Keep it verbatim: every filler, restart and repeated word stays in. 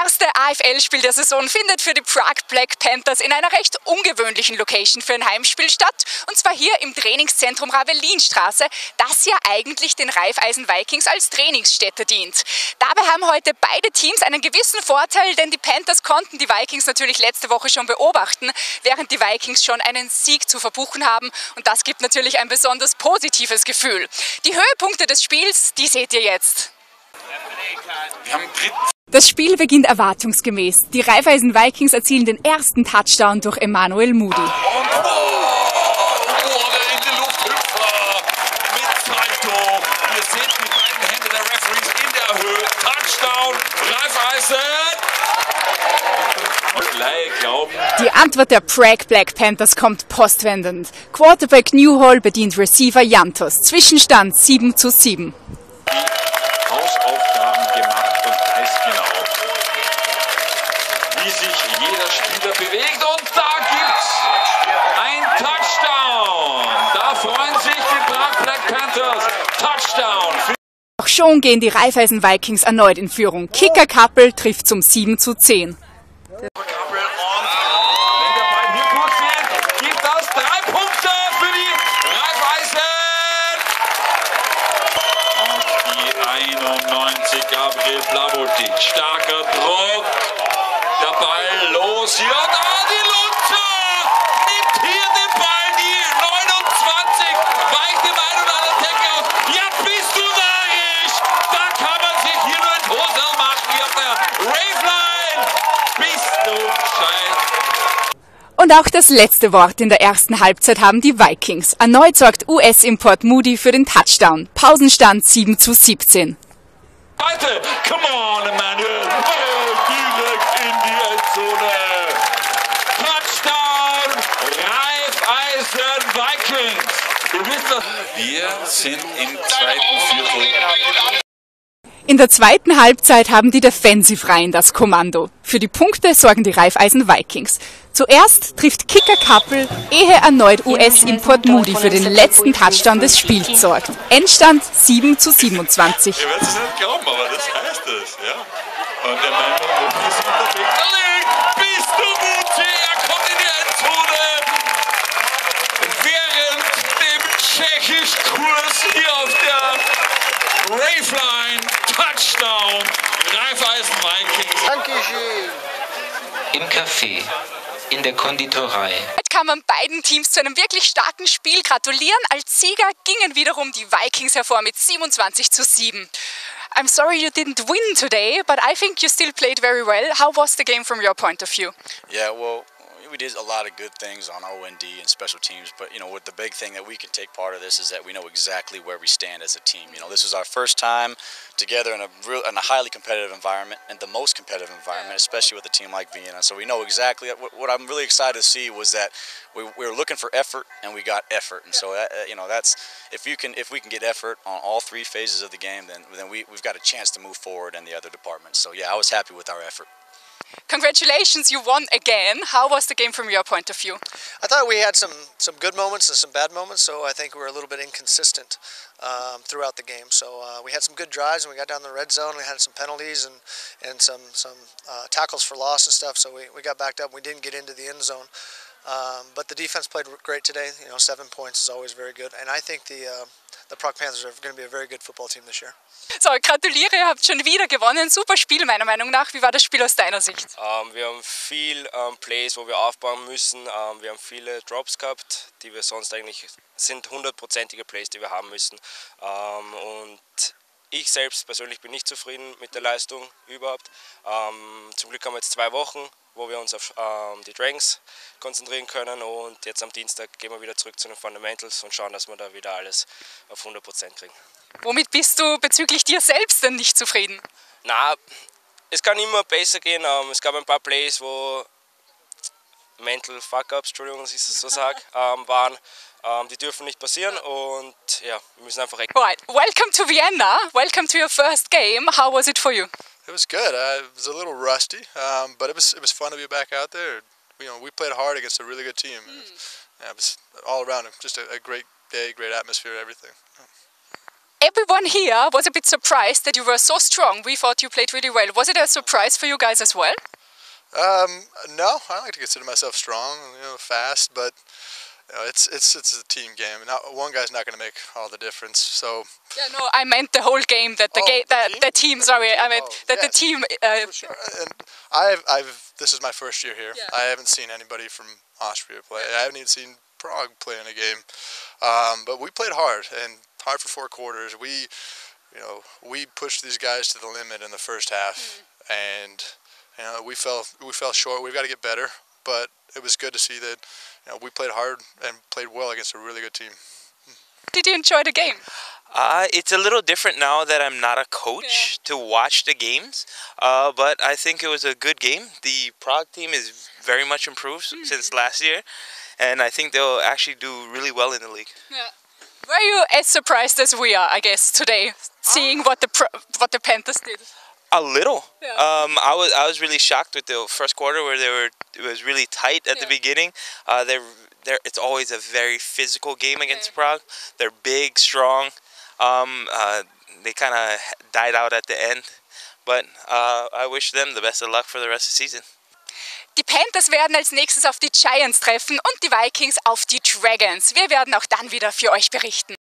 erste A F L-Spiel der Saison findet für die Prague Black Panthers in einer recht ungewöhnlichen Location für ein Heimspiel statt. Und zwar hier im Trainingszentrum Ravelinstraße, das ja eigentlich den Raiffeisen Vikings als Trainingsstätte dient. Dabei haben heute beide Teams einen gewissen Vorteil, denn die Panthers konnten die Vikings natürlich letzte Woche schon beobachten, während die Vikings schon einen Sieg zu verbuchen haben. Und das gibt natürlich ein besonders positives Gefühl. Die Höhepunkte des Spiels, die seht ihr jetzt. Wir haben Das Spiel beginnt erwartungsgemäß. Die Raiffeisen Vikings erzielen den ersten Touchdown durch Emmanuel Moody. Und oh, in die Lufthüpfer mit Salto. Ihr seht die beiden Hände der Referees in der Höhe. Touchdown, Raiffeisen. Gleich glauben. Die Antwort der Prague Black Panthers kommt postwendend. Quarterback Newhall bedient Receiver Jantos. Zwischenstand sieben zu sieben. Hausaufgaben gemacht und weiß genau, wie sich jeder Spieler bewegt. Und da gibt's ein Touchdown. Da freuen sich die Prague Black Panthers. Touchdown. Doch schon gehen die Raiffeisen Vikings erneut in Führung. Kicker Kappel trifft zum sieben zu zehn. Und wenn der Ball hier gut wird, gibt das drei Punkte für die Raiffeisen. Und die einundneunzig, Gabriel Blabotic. Starker Druck. Der Ball los hier. Und ah, die Lunze nimmt hier den Ball. Die neunundzwanzig weicht dem einen oder anderen Tackle aus. Ja, bist du narrisch. Da kann man sich hier nur ein Hosel machen. Hier auf der Raveline. Bist du scheiße. Und auch das letzte Wort in der ersten Halbzeit haben die Vikings. Erneut sorgt U S-Import Moody für den Touchdown. Pausenstand sieben zu siebzehn. Weiter. Come on, Emmanuel. Oh, direkt in die Endzone. Touchdown, Raiffeisen Vikings. Ihr wisst das. Wir sind im zweiten Viertel. In der zweiten Halbzeit haben die Defensivreihen das Kommando. Für die Punkte sorgen die Raiffeisen Vikings. Zuerst trifft Kicker Kappel, ehe erneut U S-Import Moody für den letzten Touchdown des Spiels sorgt. Endstand sieben zu siebenundzwanzig. Ihr werdet es nicht glauben, aber das heißt es, ja. Und der Meinung, ist unterwegs. Bist du mutig? Er kommt in die Endzone. Während dem Tschechisch-Kurs hier auf der Raveline. Touchdown, Raiffeisen Vikings. Dankeschön. Im Café, in der Konditorei. Heute kann man beiden Teams zu einem wirklich starken Spiel gratulieren. Als Sieger gingen wiederum die Vikings hervor mit siebenundzwanzig zu sieben. I'm sorry you didn't win today, but I think you still played very well. How was the game from your point of view? Yeah, well, we did a lot of good things on O and D and special teams, but you know, what the big thing that we can take part of this is that we know exactly where we stand as a team. You know, this was our first time together in a real, in a highly competitive environment, and the most competitive environment, especially with a team like Vienna. So we know exactly what, what I'm really excited to see was that we, we were looking for effort, and we got effort. And so that, you know, that's if you can if we can get effort on all three phases of the game, then then we we've got a chance to move forward in the other departments. So yeah, I was happy with our effort. Congratulations, you won again. How was the game from your point of view? I thought we had some, some good moments and some bad moments, so I think we were a little bit inconsistent um, throughout the game. So uh, we had some good drives, and we got down the red zone. We had some penalties and, and some, some uh, tackles for loss and stuff, so we, we got backed up. We didn't get into the end zone. Um, but the defense played great today. You know, seven points is always very good. And I think the, uh, the Prague Panthers are going to be a very good football team this year. So, gratuliere, ihr habt schon wieder gewonnen. Super Spiel meiner Meinung nach. Wie war das Spiel aus deiner Sicht? Ähm, wir haben viel ähm, Plays, wo wir aufbauen müssen. Ähm, wir haben viele Drops gehabt, die wir sonst eigentlich sind hundertprozentige Plays, die wir haben müssen. Ähm, und ich selbst persönlich bin nicht zufrieden mit der Leistung überhaupt. Ähm, zum Glück haben wir jetzt zwei Wochen, wo wir uns auf ähm, die Dragons konzentrieren können, und jetzt am Dienstag gehen wir wieder zurück zu den Fundamentals und schauen, dass wir da wieder alles auf hundert Prozent kriegen. Womit bist du bezüglich dir selbst denn nicht zufrieden? Na, es kann immer besser gehen. Ähm, es gab ein paar Plays, wo Mental Fuck-Ups, Entschuldigung, dass ich es so sage, ähm, waren. Ähm, die dürfen nicht passieren, und ja, wir müssen einfach recht. Right, welcome to Vienna. Welcome to your first game. How was it for you? It was good. Uh, it was a little rusty, um, but it was it was fun to be back out there. You know, we played hard against a really good team. Mm. It, was, yeah, it was all around just a, a great day, great atmosphere, everything. Everyone here was a bit surprised that you were so strong. We thought you played really well. Was it a surprise for you guys as well? Um, no, I like to consider myself strong, you know, fast, but you know, it's it's it's a team game. Not one guy's not going to make all the difference. So yeah, no, I meant the whole game. That the oh, game, the, the, team? the team. Sorry, I meant oh, that yes, the team. Uh, for sure. And I've I've this is my first year here. Yeah. I haven't seen anybody from Austria play. I haven't even seen Prague play in a game. Um, but we played hard and hard for four quarters. We, you know, we pushed these guys to the limit in the first half, mm. and you know, we fell we fell short. We've got to get better, but it was good to see that you know, we played hard and played well against a really good team. Did you enjoy the game? Uh, it's a little different now that I'm not a coach yeah. to watch the games, uh, but I think it was a good game. The Prague team is very much improved mm-hmm. since last year, and I think they'll actually do really well in the league. Yeah. Were you as surprised as we are, I guess, today, seeing what the pro what the Panthers did? A little. Yeah. Um, I was I was really shocked with the first quarter where they were it was really tight at yeah. the beginning. Uh, they're they're it's always a very physical game against yeah. Prague. They're big, strong. Um, uh, they kind of died out at the end, but uh, I wish them the best of luck for the rest of the season. Die Panthers werden als nächstes auf die Giants treffen und die Vikings auf die Dragons. Wir werden auch dann wieder für euch berichten.